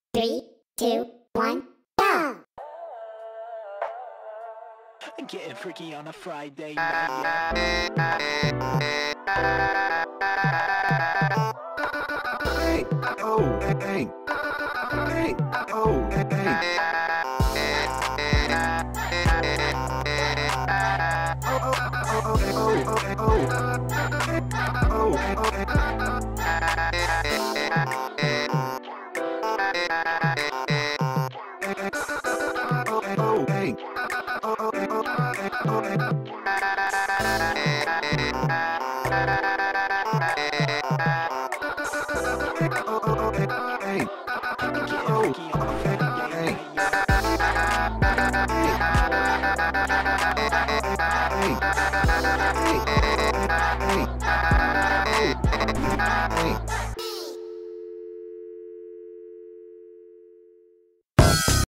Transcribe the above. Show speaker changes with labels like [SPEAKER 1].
[SPEAKER 1] 3, 2, 1, go!
[SPEAKER 2] Getting freaky on a Friday night, yeah.
[SPEAKER 3] Hey, oh, hey, hey, oh, hey.